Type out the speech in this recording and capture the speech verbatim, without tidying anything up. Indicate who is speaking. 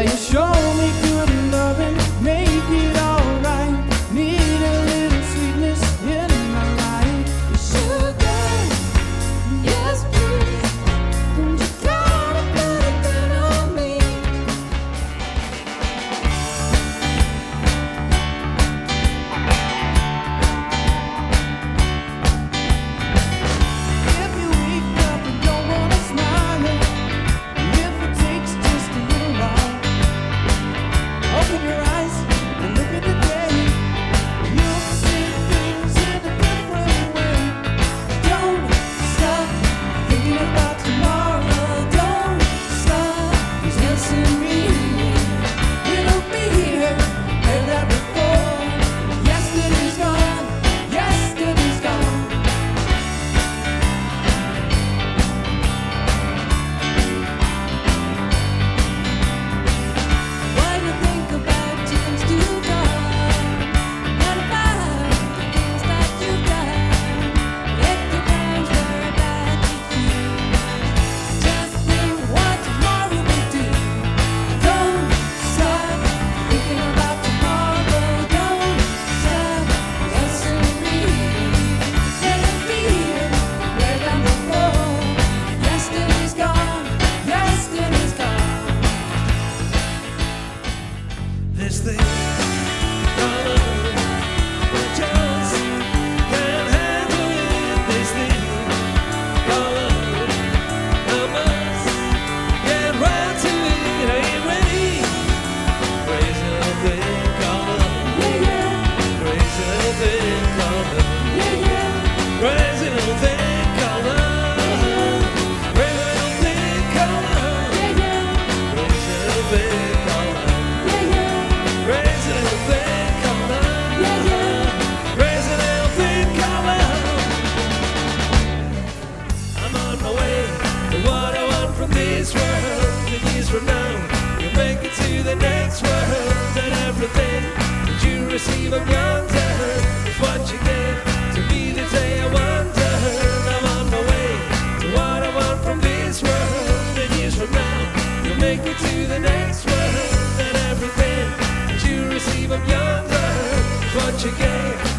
Speaker 1: Yeah, you show me good loving, make it alright. Need a little sweetness in my life.
Speaker 2: Sugar, yes please. Don't you gotta put it down on me.
Speaker 1: If you wake up and don't wanna smile, if it takes just a little while, open your eyes and look at the day. You'll see things in a different way.
Speaker 2: Don't stop thinking about tomorrow. Don't stop dancing me.
Speaker 1: It'll be here, heard that before. Yesterday's gone, yesterday's gone.
Speaker 2: Why you think about things to come? What about the things that you've done? Let your plans worry about you. Just think what tomorrow will do. Don't stop thinking about tomorrow. Don't stop dancing me. Let it be here, where down before. Yesterday's gone, yesterday's gone.
Speaker 3: This thing called love, we just can't handle it. This thing called love, I must get right to it. Are you ready? Crazy little thing called love,
Speaker 2: Yeah, yeah,
Speaker 3: crazy little thing called love,
Speaker 2: yeah, yeah.
Speaker 3: crazy little thing called love, crazy little thing called love,
Speaker 2: Yeah, yeah,
Speaker 3: crazy little thing called love.
Speaker 2: yeah, yeah,
Speaker 3: Crazy little thing called love.
Speaker 2: yeah, yeah.
Speaker 3: Crazy little thing called love. I'm on my way to what I want from this world. And years from now, you'll make it to the next world. And everything that you receive, I'm yonder, is what you get to be the day I wonder. I'm on my way to what I want from this world. And years from now, you'll make it to the next world. And everything that you receive, I'm yonder, is what you get